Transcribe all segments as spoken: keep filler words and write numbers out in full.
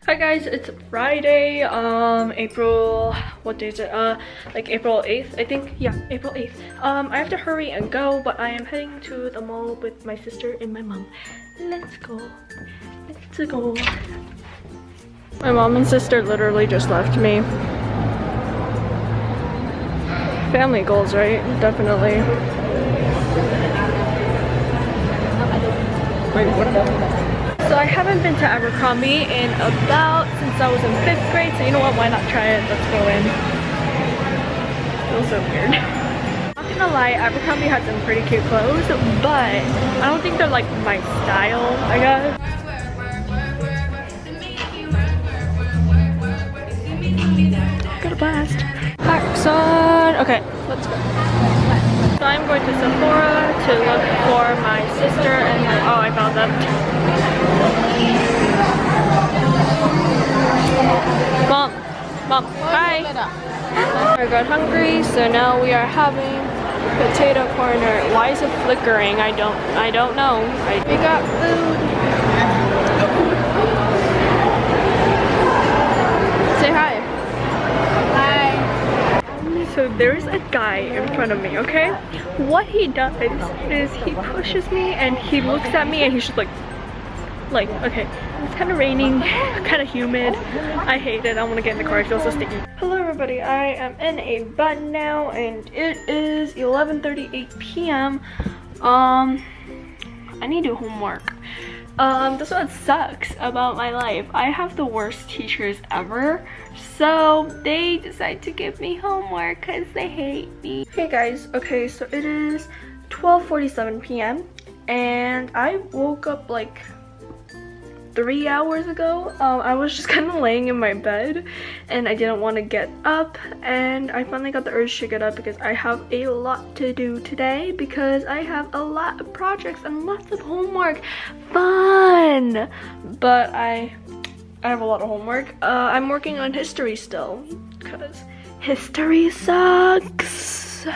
Hi guys, it's Friday, um, April, what day is it? Uh, like April eighth, I think? Yeah, April eighth. Um, I have to hurry and go, but I am heading to the mall with my sister and my mom. Let's go. Let's go. My mom and sister literally just left me. Family goals, right? Definitely. Wait, what about? So I haven't been to Abercrombie in about since I was in fifth grade, so you know what, why not try it? Let's go in. Feels so weird. Not gonna lie, Abercrombie has some pretty cute clothes, but I don't think they're like my style, I guess. Got a blast. Axon. Okay, let's go. So I'm going to Sephora to look for my sister and my, oh, I found them. Mom, mom, hi. I got hungry, so now we are having potato corner. Why is it flickering? I don't, I don't know. I, we got food. Say hi. So there's a guy in front of me, okay? What he does is he pushes me and he looks at me and he's just like, like, okay, it's kind of raining, kind of humid. I hate it. I want to get in the car. I feel so sticky. Hello everybody, I am in a bun now and it is eleven thirty-eight p m Um, I need to do homework. Um, that's what sucks about my life. I have the worst teachers ever. So they decide to give me homework because they hate me. Hey guys, okay, so it is twelve forty-seven p m and I woke up like three hours ago. Um, I was just kind of laying in my bed and I didn't want to get up, and I finally got the urge to get up because I have a lot to do today because I have a lot of projects and lots of homework. Fun! But I I have a lot of homework. Uh, I'm working on history still because history sucks.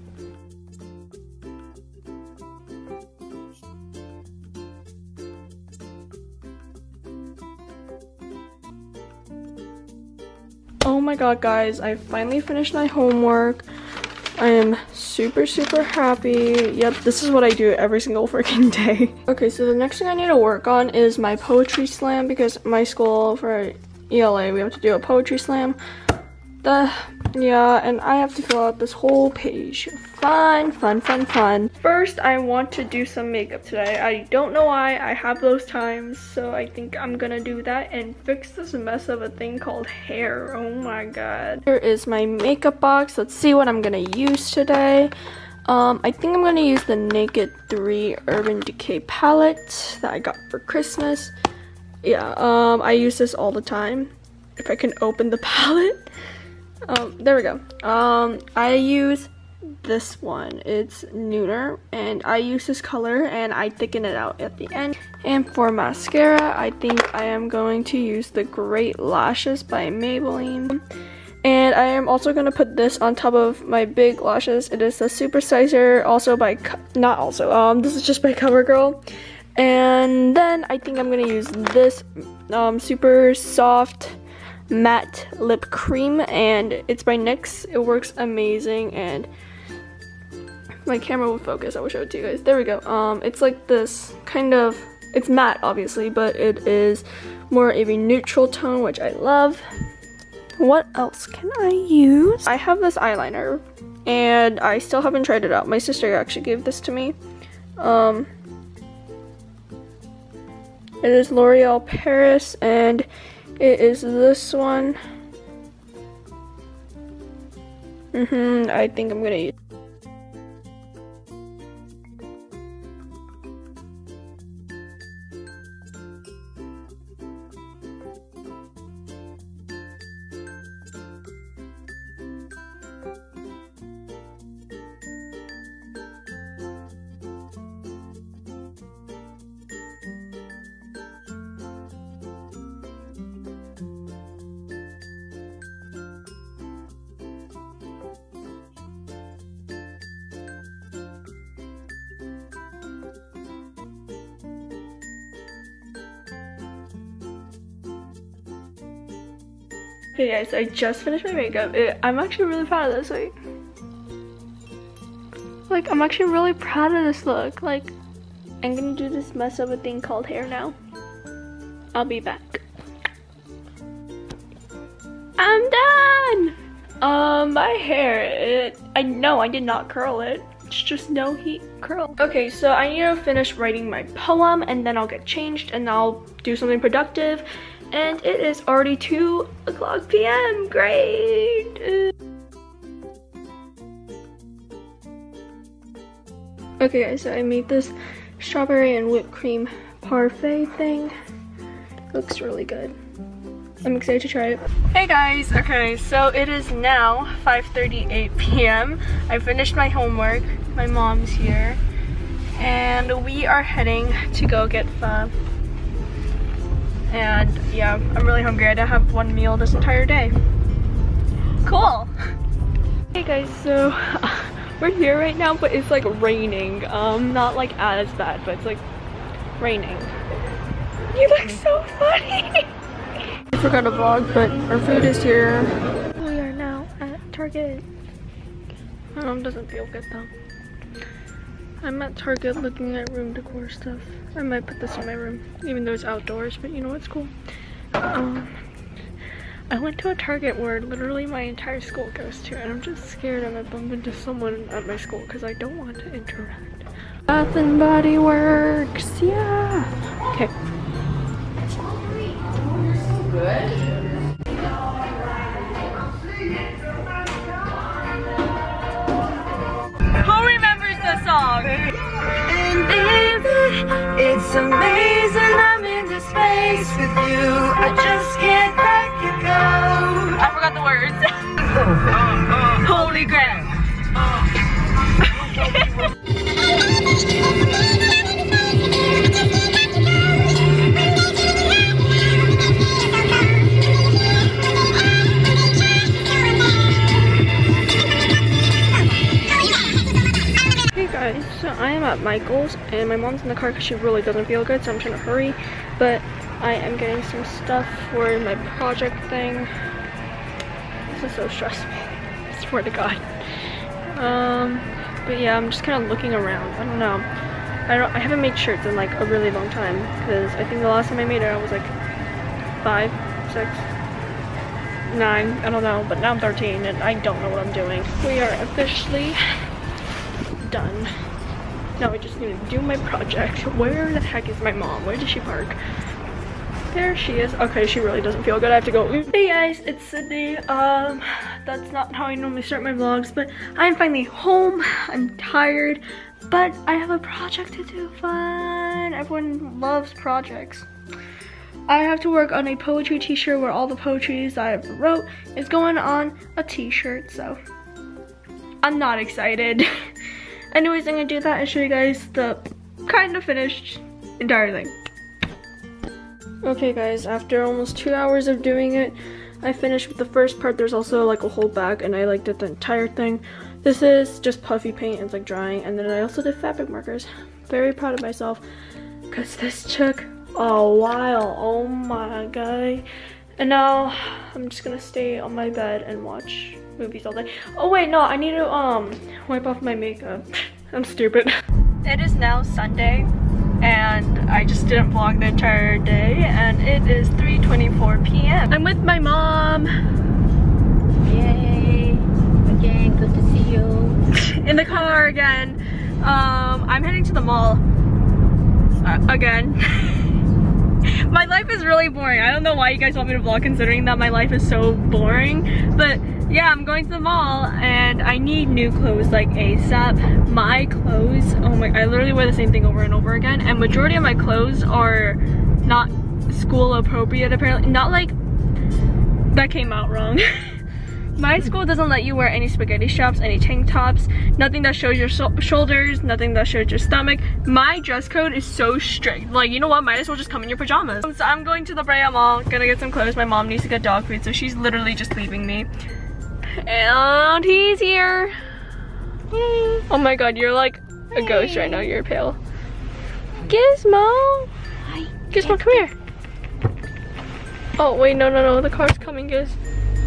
Oh my god guys, I finally finished my homework. I am super super happy. Yep, this is what I do every single freaking day. Okay, so the next thing I need to work on is my poetry slam because my school for E L A we have to do a poetry slam. The yeah, and I have to fill out this whole page. Fun, fun, fun, fun. First, I want to do some makeup today. I don't know why I have those times, so I think I'm gonna do that and fix this mess of a thing called hair. Oh my god. Here is my makeup box. Let's see what I'm gonna use today. Um, I think I'm gonna use the Naked three Urban Decay palette that I got for Christmas. Yeah, um, I use this all the time. If I can open the palette. Um, there we go. Um, I use this one. It's Neuter, and I use this color and I thicken it out at the end. And for mascara, I think I am going to use the Great Lashes by Maybelline. And I am also going to put this on top of my big lashes. It is the Super Sizer, also by, not also, um, this is just by CoverGirl. And then I think I'm going to use this um, super soft matte lip cream, and it's by NYX. It works amazing, and my camera will focus. I will show it to you guys. There we go. Um, it's like this kind of, it's matte obviously, but it is more of a neutral tone, which I love. What else can I use? I have this eyeliner, and I still haven't tried it out. My sister actually gave this to me. Um, it is L'Oreal Paris, and it is this one. Mm-hmm, I think I'm gonna use. Okay guys, I just finished my makeup. It, I'm actually really proud of this. Like, like, I'm actually really proud of this look. Like, I'm gonna do this mess of a thing called hair now. I'll be back. I'm done! Um, my hair, it, I know I did not curl it. It's just no heat curl. Okay, so I need to finish writing my poem and then I'll get changed and I'll do something productive. And it is already two o'clock p m Great! Okay guys, so I made this strawberry and whipped cream parfait thing. Looks really good. I'm excited to try it. Hey guys, okay, so it is now five thirty-eight p m I finished my homework. My mom's here. And we are heading to go get pho. And yeah, I'm really hungry. I didn't have one meal this entire day. Cool. Hey guys, so we're here right now, but it's like raining. Um, not like as bad, but it's like raining. You look so funny. I forgot to vlog, but our food is here. We are now at Target. My mom doesn't feel good though. I'm at Target looking at room decor stuff. I might put this in my room, even though it's outdoors, but you know it's cool. Um, I went to a Target where literally my entire school goes to, and I'm just scared I might bump into someone at my school because I don't want to interact. Bath and Body Works, yeah. Okay. Good. Who remembers the song? And baby, it's amazing I'm in this space with you. I just can't let you go. I forgot the words. Holy crap. So I am at Michael's and my mom's in the car because she really doesn't feel good, so I'm trying to hurry. But I am getting some stuff for my project thing. This is so stressful. I swear to God. Um, but yeah, I'm just kind of looking around. I don't know. I don't. I haven't made shirts in like a really long time because I think the last time I made it I was like five, six, nine. I don't know. But now I'm thirteen and I don't know what I'm doing. We are officially done. Now I just need to do my project. Where the heck is my mom? Where did she park? There she is. Okay, she really doesn't feel good. I have to go. Hey guys, it's Sydney. Um, that's not how I normally start my vlogs, but I'm finally home. I'm tired, but I have a project to do. Fun. Everyone loves projects. I have to work on a poetry t-shirt where all the poetries I ever wrote is going on a t-shirt, so I'm not excited. Anyways, I'm gonna do that and show you guys the kind of finished entire thing. Okay guys, after almost two hours of doing it, I finished with the first part. There's also like a whole bag and I like did the entire thing. This is just puffy paint, it's like drying, and then I also did fabric markers. Very proud of myself because this took a while. Oh my god. And now I'm just gonna stay on my bed and watch movies all day. Oh wait, no, I need to um wipe off my makeup. I'm stupid. It is now Sunday and I just didn't vlog the entire day and it is three twenty-four p m I'm with my mom. Yay. Again, good to see you. In the car again. Um, I'm heading to the mall. Uh, again. My life is really boring. I don't know why you guys want me to vlog considering that my life is so boring. But yeah, I'm going to the mall and I need new clothes like ASAP. My clothes, oh my, I literally wear the same thing over and over again. And majority of my clothes are not school appropriate apparently. Not like, that came out wrong. My school doesn't let you wear any spaghetti straps, any tank tops, nothing that shows your so shoulders, nothing that shows your stomach. My dress code is so strict. Like, you know what? Might as well just come in your pajamas. So I'm going to the Brea Mall, gonna get some clothes. My mom needs to get dog food, so she's literally just leaving me. And he's here. Oh my god, you're like a ghost right now. You're pale. Gizmo. Hi. Gizmo, come here. Oh wait, no, no, no. The car's coming, Giz.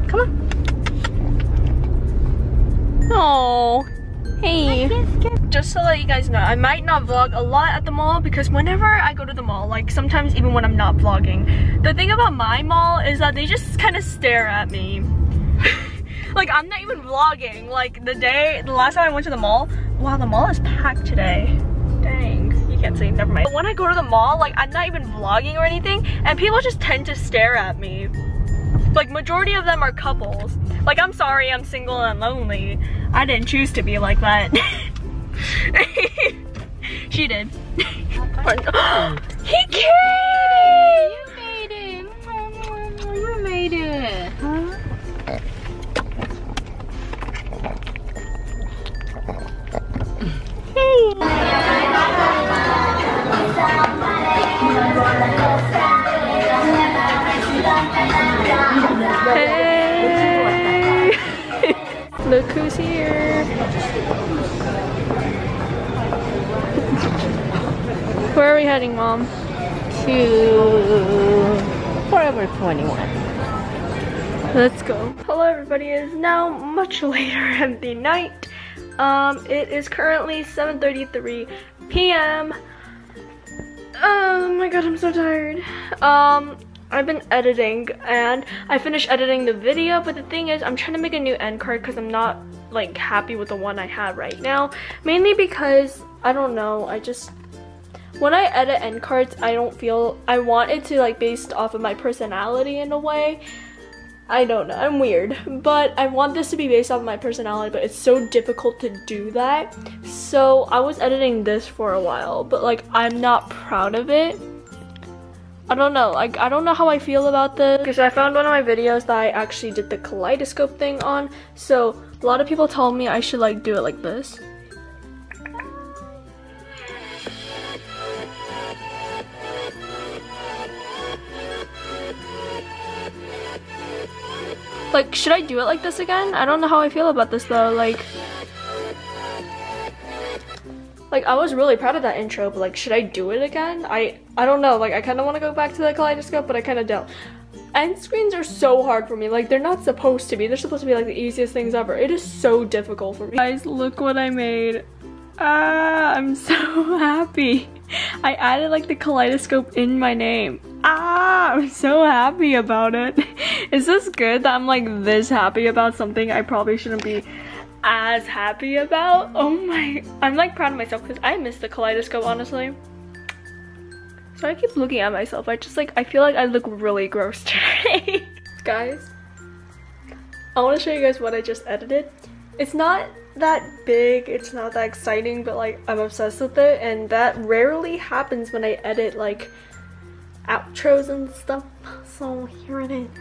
Come on. Oh, hey. Just to let you guys know, I might not vlog a lot at the mall because whenever I go to the mall, like sometimes even when I'm not vlogging, the thing about my mall is that they just kind of stare at me. Like I'm not even vlogging. Like the day, the last time I went to the mall, wow, the mall is packed today. Dang, you can't see, never mind. But when I go to the mall, like I'm not even vlogging or anything, and people just tend to stare at me. Like majority of them are couples. Like I'm sorry, I'm single and lonely. I didn't choose to be like that. She did. He came! You made it! You made it! Huh? Hey! Look who's here! Where are we heading, Mom? To Forever twenty-one. Let's go. Hello everybody, it is now much later in the night. Um, it is currently seven thirty-three p m Oh my god, I'm so tired. Um, I've been editing and I finished editing the video, but the thing is I'm trying to make a new end card because I'm not like happy with the one I have right now. Mainly because, I don't know, I just, when I edit end cards, I don't feel, I want it to like based off of my personality in a way. I don't know, I'm weird, but I want this to be based off of my personality, but it's so difficult to do that. So I was editing this for a while, but like I'm not proud of it. I don't know, like I don't know how I feel about this because I found one of my videos that I actually did the kaleidoscope thing on. So a lot of people told me I should like do it like this. Like, should I do it like this again? I don't know how I feel about this though. Like, like I was really proud of that intro, but like, should I do it again? I, I don't know. Like, I kind of want to go back to the kaleidoscope, but I kind of don't. End screens are so hard for me. Like, they're not supposed to be. They're supposed to be like the easiest things ever. It is so difficult for me. Guys, look what I made. Ah, I'm so happy. I added like the kaleidoscope in my name. Ah, I'm so happy about it. Is this good that I'm like this happy about something I probably shouldn't be as happy about? Oh my, I'm like proud of myself because I miss the kaleidoscope, honestly. So I keep looking at myself. I just like, I feel like I look really gross today. Guys, I want to show you guys what I just edited. It's not that big, it's not that exciting, but like I'm obsessed with it, and that rarely happens when I edit like outros and stuff. So here it is.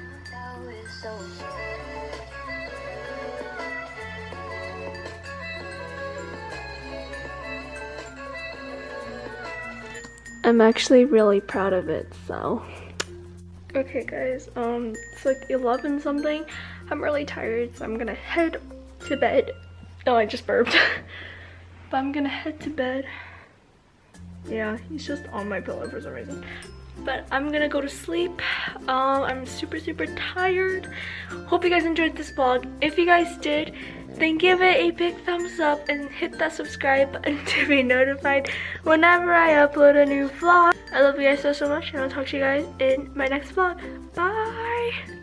I'm actually really proud of it, so. Okay guys, um, it's like eleven something. I'm really tired, so I'm gonna head to bed. Oh, I just burped. But I'm gonna head to bed. Yeah, he's just on my pillow for some reason. But I'm gonna go to sleep. Um, I'm super, super tired. Hope you guys enjoyed this vlog. If you guys did, then give it a big thumbs up and hit that subscribe button to be notified whenever I upload a new vlog. I love you guys so, so much, and I'll talk to you guys in my next vlog. Bye!